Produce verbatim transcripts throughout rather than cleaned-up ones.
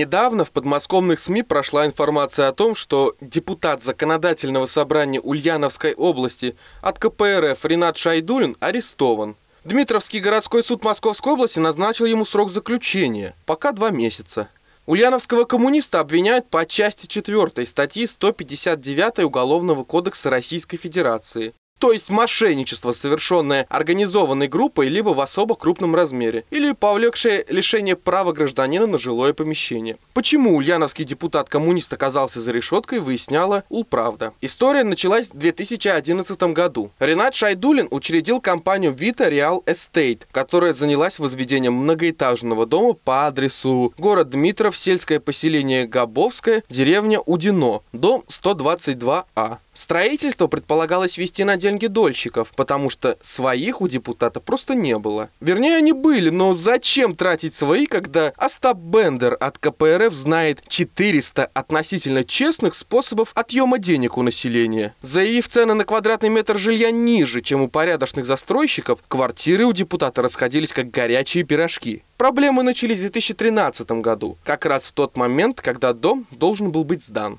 Недавно в подмосковных СМИ прошла информация о том, что депутат Законодательного собрания Ульяновской области от ка пэ эр эф Ринат Шайдуллин арестован. Дмитровский городской суд Московской области назначил ему срок заключения, пока два месяца. Ульяновского коммуниста обвиняют по части четвёртой статьи сто пятьдесят девятой Уголовного кодекса Российской Федерации. То есть мошенничество, совершенное организованной группой либо в особо крупном размере, или повлекшее лишение права гражданина на жилое помещение. Почему ульяновский депутат-коммунист оказался за решеткой, выясняла Улправда. История началась в две тысячи одиннадцатом году. Ринат Шайдуллин учредил компанию Vita Real Estate, которая занялась возведением многоэтажного дома по адресу город Дмитров, сельское поселение Габовское, деревня Удино, дом сто двадцать два А. Строительство предполагалось вести на деньги дольщиков, потому что своих у депутата просто не было. Вернее, они были, но зачем тратить свои, когда Остап Бендер от ка пэ эр эф знает четыреста относительно честных способов отъема денег у населения? Заявив цены на квадратный метр жилья ниже, чем у порядочных застройщиков, квартиры у депутата расходились как горячие пирожки. Проблемы начались в две тысячи тринадцатом году, как раз в тот момент, когда дом должен был быть сдан.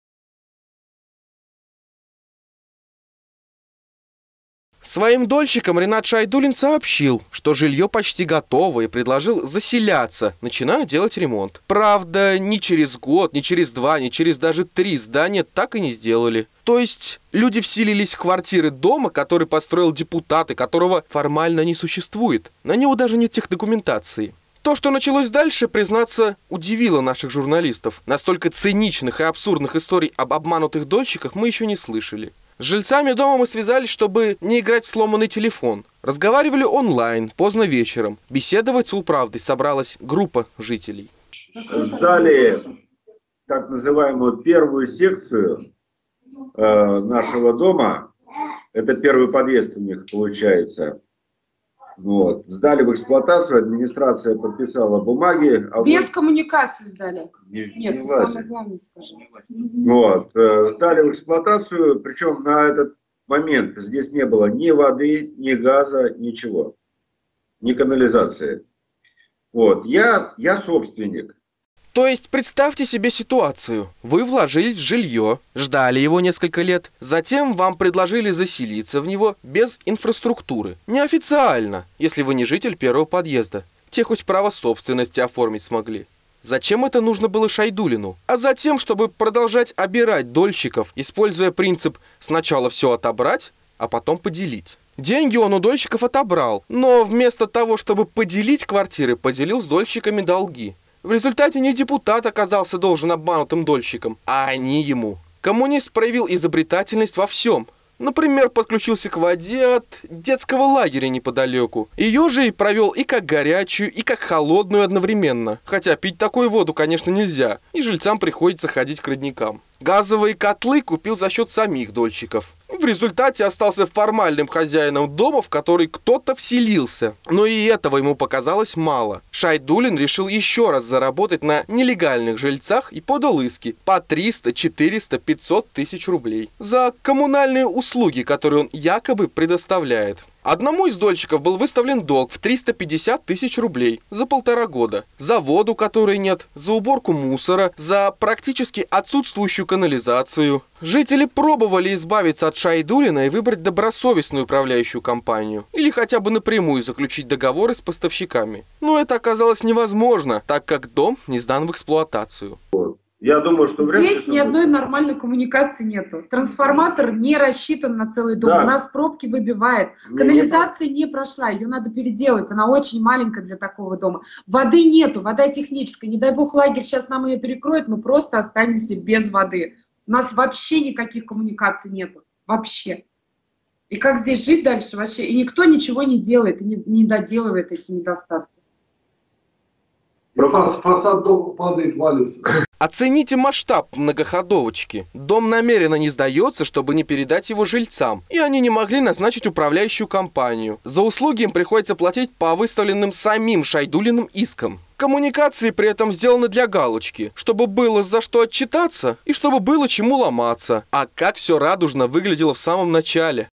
Своим дольщикам Ринат Шайдуллин сообщил, что жилье почти готово, и предложил заселяться, начиная делать ремонт. Правда, ни через год, ни через два, ни через даже три здания так и не сделали. То есть люди вселились в квартиры дома, который построил депутат, и которого формально не существует. На него даже нет техдокументации. То, что началось дальше, признаться, удивило наших журналистов. Настолько циничных и абсурдных историй об обманутых дольщиках мы еще не слышали. С жильцами дома мы связались, чтобы не играть в сломанный телефон. Разговаривали онлайн, поздно вечером. Беседовать с Улправдой собралась группа жителей. Сдали так называемую первую секцию э, нашего дома. Это первый подъезд у них получается. Вот. Сдали в эксплуатацию, администрация подписала бумаги. А Без вот... коммуникации сдали. Не, Нет, не самое главное скажи. Вот. Сдали в эксплуатацию, причем на этот момент здесь не было ни воды, ни газа, ничего. Ни канализации. Вот. Я, я собственник. То есть представьте себе ситуацию. Вы вложились в жилье, ждали его несколько лет, затем вам предложили заселиться в него без инфраструктуры. Неофициально, если вы не житель первого подъезда. Те хоть право собственности оформить смогли. Зачем это нужно было Шайдуллину? А затем, чтобы продолжать обирать дольщиков, используя принцип «сначала все отобрать, а потом поделить». Деньги он у дольщиков отобрал, но вместо того, чтобы поделить квартиры, поделил с дольщиками долги. В результате не депутат оказался должен обманутым дольщикам, а они ему. Коммунист проявил изобретательность во всем. Например, подключился к воде от детского лагеря неподалеку. Ее же и провел и как горячую, и как холодную одновременно. Хотя пить такую воду, конечно, нельзя, и жильцам приходится ходить к родникам. Газовые котлы купил за счет самих дольщиков. В результате остался формальным хозяином дома, в который кто-то вселился. Но и этого ему показалось мало. Шайдуллин решил еще раз заработать на нелегальных жильцах и подал иски по триста, четыреста, пятьсот тысяч рублей за коммунальные услуги, которые он якобы предоставляет. Одному из дольщиков был выставлен долг в триста пятьдесят тысяч рублей за полтора года. За воду, которой нет, за уборку мусора, за практически отсутствующую канализацию. Жители пробовали избавиться от Шайдуллина и выбрать добросовестную управляющую компанию. Или хотя бы напрямую заключить договоры с поставщиками. Но это оказалось невозможно, так как дом не сдан в эксплуатацию. Я думаю, что вряд ли здесь ни одной нормальной коммуникации нету. Трансформатор не рассчитан на целый дом. Да. У нас пробки выбивает. Не, Канализация не прошла, ее надо переделать. Она очень маленькая для такого дома. Воды нету, вода техническая. Не дай бог лагерь сейчас нам ее перекроет, мы просто останемся без воды. У нас вообще никаких коммуникаций нету. Вообще. И как здесь жить дальше вообще? И никто ничего не делает, и не, не доделывает эти недостатки. Фасад дома падает, валится. Оцените масштаб многоходовочки. Дом намеренно не сдается, чтобы не передать его жильцам. И они не могли назначить управляющую компанию. За услуги им приходится платить по выставленным самим Шайдуллиным искам. Коммуникации при этом сделаны для галочки, чтобы было за что отчитаться и чтобы было чему ломаться. А как все радужно выглядело в самом начале.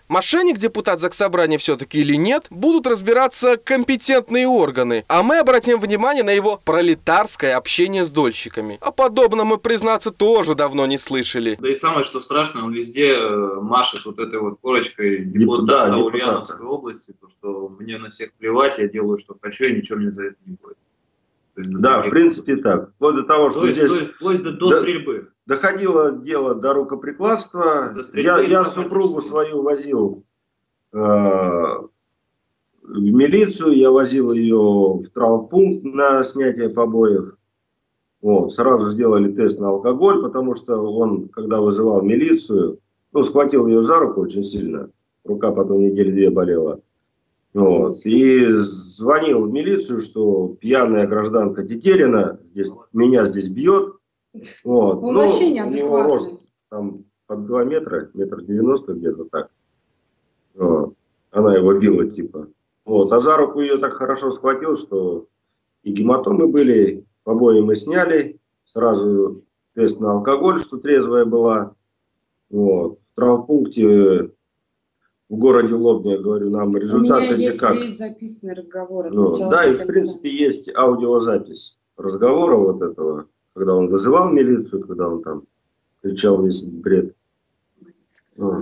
Мошенник депутат Заксобрания все-таки или нет, будут разбираться компетентные органы, а мы обратим внимание на его пролетарское общение с дольщиками. О подобном мы, признаться, тоже давно не слышали. Да и самое, что страшное, он везде машет вот этой вот корочкой депутата да, Ульяновской области, то, что мне на всех плевать, я делаю, что хочу, и ничего мне за это не будет. Есть, да, в принципе так. Вплоть до того, что то есть, здесь... То есть, вплоть до, до да, стрельбы. Доходило дело до рукоприкладства. До стрельбы, я я супругу свою возил э, в милицию, я возил ее в травмпункт на снятие побоев. Вот, сразу сделали тест на алкоголь, потому что он, когда вызывал милицию, ну, схватил ее за руку очень сильно. Рука потом недели две болела. Вот. И звонил в милицию, что пьяная гражданка Тетерина здесь, меня здесь бьет. Вот. Он ну, вообще не у него рост там под два метра, метр девяносто где-то так. Вот. Она его била типа. Вот. А за руку ее так хорошо схватил, что и гематомы были, побои мы сняли. Сразу тест на алкоголь, что трезвая была. Вот. В травмпункте в городе Лобня, говорю, нам результаты... У меня есть как? весь записанный разговор. Ну, да, и в принципе есть аудиозапись разговора вот этого, когда он вызывал милицию, когда он там кричал весь бред. А.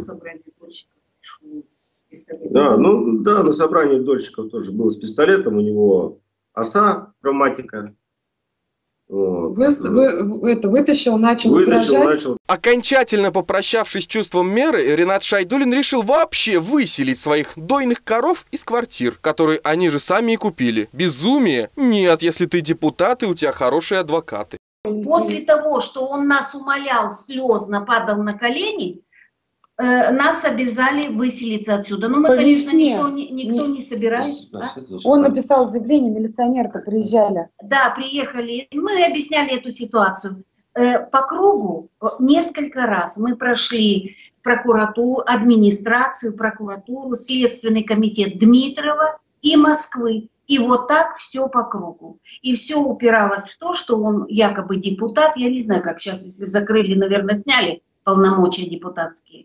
Да, ну да, на собрании дольщиков тоже был с пистолетом, у него оса, травматика. Вот. Вы, вы, это, вытащил, начал Вытащил, угрожать. начал. Окончательно попрощавшись с чувством меры, Ренат Шайдуллин решил вообще выселить своих дойных коров из квартир, которые они же сами и купили. Безумие? Нет, если ты депутат и у тебя хорошие адвокаты. После того, что он нас умолял, слезно падал на колени, э, нас обязали выселиться отсюда. Но мы, По конечно, весне. никто, не, никто не собирается. Да? Он написал заявление, милиционеры-то приезжали. Да, приехали. Мы объясняли эту ситуацию. Э, по кругу несколько раз мы прошли прокуратуру, администрацию, прокуратуру, Следственный комитет Дмитрова и Москвы. И вот так все по кругу. И все упиралось в то, что он якобы депутат. Я не знаю, как сейчас, если закрыли, наверное, сняли полномочия депутатские.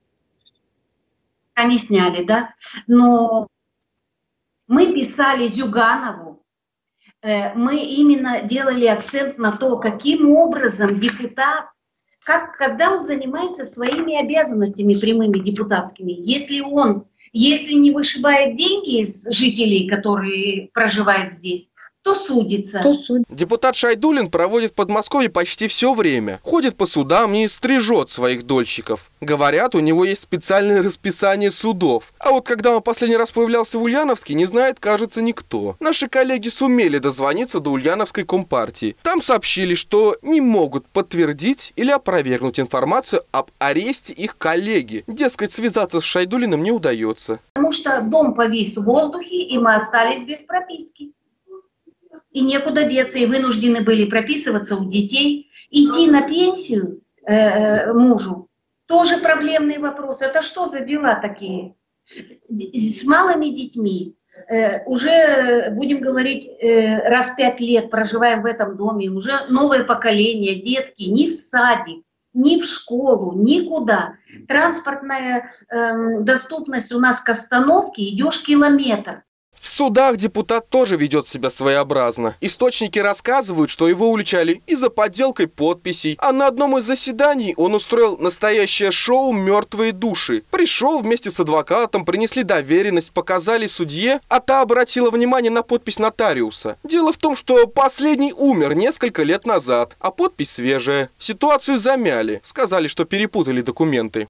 Они сняли, да? Но мы писали Зюганову, э, мы именно делали акцент на то, каким образом депутат, как, когда он занимается своими обязанностями прямыми депутатскими, если он... Если не вышибает деньги из жителей, которые проживают здесь, то судится. То суд. Депутат Шайдуллин проводит в Подмосковье почти все время. Ходит по судам и стрижет своих дольщиков. Говорят, у него есть специальное расписание судов. А вот когда он последний раз появлялся в Ульяновске, не знает, кажется, никто. Наши коллеги сумели дозвониться до Ульяновской компартии. Там сообщили, что не могут подтвердить или опровергнуть информацию об аресте их коллеги. Дескать, связаться с Шайдуллиным не удается. Потому что дом повис в воздухе, и мы остались без прописки. И некуда деться, и вынуждены были прописываться у детей. Идти на пенсию э, мужу тоже проблемный вопрос. Это что за дела такие? С малыми детьми э, уже, будем говорить, э, раз в пять лет проживаем в этом доме, уже новое поколение, детки ни в садик, ни в школу, никуда. Транспортная э, доступность у нас к остановке, идешь километр. В судах депутат тоже ведет себя своеобразно. Источники рассказывают, что его уличали и за подделкой подписей, а на одном из заседаний он устроил настоящее шоу «Мертвые души». Пришел вместе с адвокатом, принесли доверенность, показали судье, а та обратила внимание на подпись нотариуса. Дело в том, что последний умер несколько лет назад, а подпись свежая. Ситуацию замяли, сказали, что перепутали документы.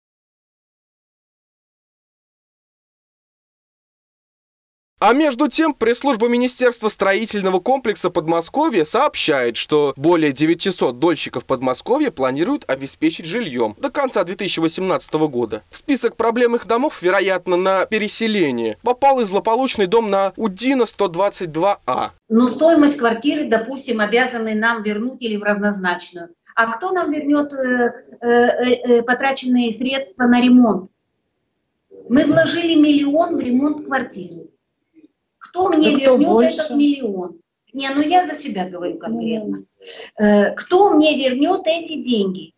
А между тем, пресс-служба Министерства строительного комплекса Подмосковья сообщает, что более девятисот дольщиков Подмосковья планируют обеспечить жильем до конца две тысячи восемнадцатого года. В список проблемных домов, вероятно, на переселение попал и злополучный дом на Удина сто двадцать два А. Но стоимость квартиры, допустим, обязаны нам вернуть или в равнозначную. А кто нам вернет э, э, э, потраченные средства на ремонт? Мы вложили миллион в ремонт квартиры. Кто мне да кто вернет больше? Этот миллион? Не, ну я за себя говорю конкретно. Mm. Кто мне вернет эти деньги?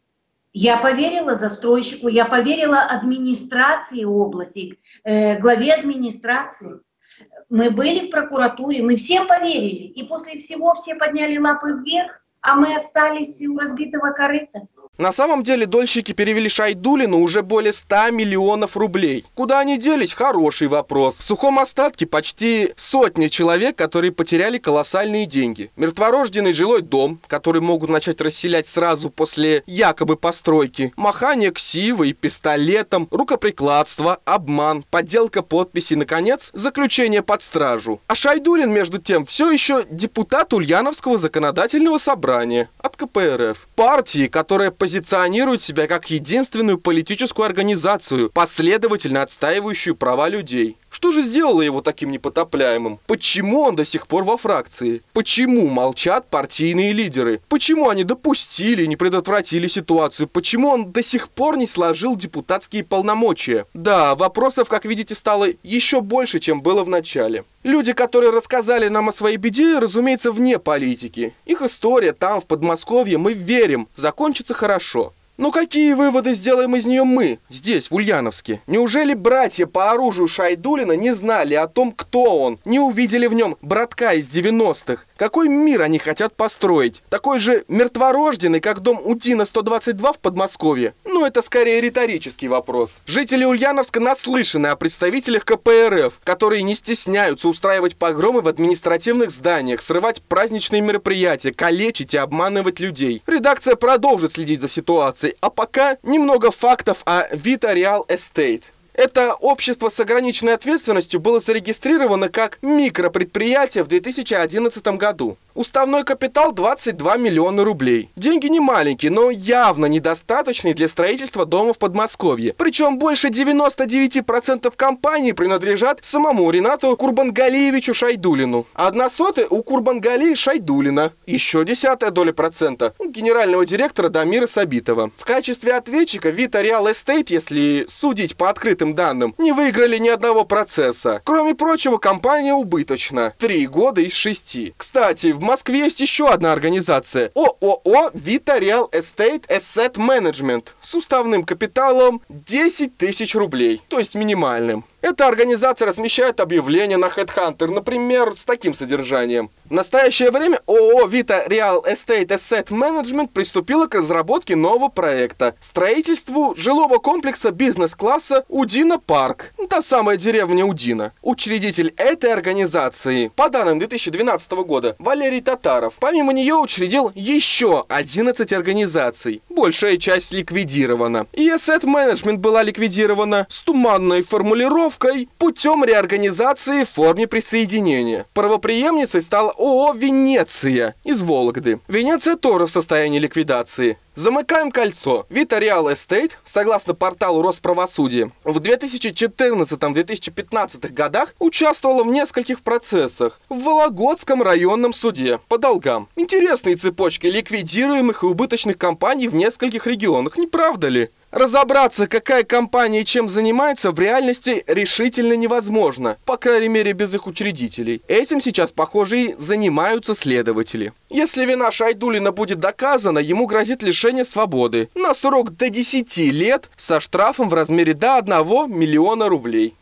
Я поверила застройщику, я поверила администрации области, э, главе администрации. Мы были в прокуратуре, мы всем поверили. И после всего все подняли лапы вверх, а мы остались у разбитого корыта. На самом деле дольщики перевели Шайдуллину уже более ста миллионов рублей. Куда они делись? Хороший вопрос. В сухом остатке почти сотни человек, которые потеряли колоссальные деньги. Мертворожденный жилой дом, который могут начать расселять сразу после якобы постройки. Махание ксивой, пистолетом, рукоприкладство, обман, подделка подписей, наконец, заключение под стражу. А Шайдуллин, между тем, все еще депутат Ульяновского законодательного собрания от ка пэ эр эф. Партии, которая позиционирует себя как единственную политическую организацию, последовательно отстаивающую права людей. Что же сделало его таким непотопляемым? Почему он до сих пор во фракции? Почему молчат партийные лидеры? Почему они допустили и не предотвратили ситуацию? Почему он до сих пор не сложил депутатские полномочия? Да, вопросов, как видите, стало еще больше, чем было в начале. Люди, которые рассказали нам о своей беде, разумеется, вне политики. Их история там, в Подмосковье, мы верим, закончится хорошо. Но какие выводы сделаем из нее мы, здесь, в Ульяновске? Неужели братья по оружию Шайдуллина не знали о том, кто он? Не увидели в нем братка из девяностых? Какой мир они хотят построить? Такой же мертворожденный, как дом Удина сто двадцать два в Подмосковье? Ну, это скорее риторический вопрос. Жители Ульяновска наслышаны о представителях ка пэ эр эф, которые не стесняются устраивать погромы в административных зданиях, срывать праздничные мероприятия, калечить и обманывать людей. Редакция продолжит следить за ситуацией. А пока немного фактов о Vita Real Estate. Это общество с ограниченной ответственностью было зарегистрировано как микропредприятие в две тысячи одиннадцатом году. Уставной капитал двадцать два миллиона рублей. Деньги не маленькие, но явно недостаточные для строительства дома в Подмосковье. Причем больше девяноста девяти процентов компаний принадлежат самому Ринату Курбангалиевичу Шайдуллину. Одна сотая у Курбангалии Шайдуллина. Еще десятая доля процента у генерального директора Дамира Сабитова. В качестве ответчика Vita Real Estate, если судить по открытым данным, не выиграли ни одного процесса. Кроме прочего, компания убыточна. Три года из шести. Кстати, в Москве есть еще одна организация – о о о Vita Real Estate Asset Management с уставным капиталом десять тысяч рублей, то есть минимальным. Эта организация размещает объявления на HeadHunter, например, с таким содержанием. В настоящее время о о о Vita Real Estate Asset Management приступила к разработке нового проекта – строительству жилого комплекса бизнес-класса Удина Парк, та самая деревня Удина. Учредитель этой организации, по данным две тысячи двенадцатого года, Валерий Татаров, помимо нее учредил еще одиннадцать организаций. Большая часть ликвидирована. И Asset Management была ликвидирована с туманной формулировкой путем реорганизации в форме присоединения. Правопреемницей стала о о Венеция из Вологды. Венеция тоже в состоянии ликвидации. Замыкаем кольцо. Vita Real Estate, согласно порталу Росправосудия, в две тысячи четырнадцатом — две тысячи пятнадцатом годах участвовала в нескольких процессах в Вологодском районном суде по долгам. Интересные цепочки ликвидируемых и убыточных компаний в нескольких регионах, не правда ли? Разобраться, какая компания и чем занимается, в реальности решительно невозможно, по крайней мере без их учредителей. Этим сейчас, похоже, и занимаются следователи. Если вина Шайдуллина будет доказана, ему грозит лишение свободы на срок до десяти лет со штрафом в размере до одного миллиона рублей.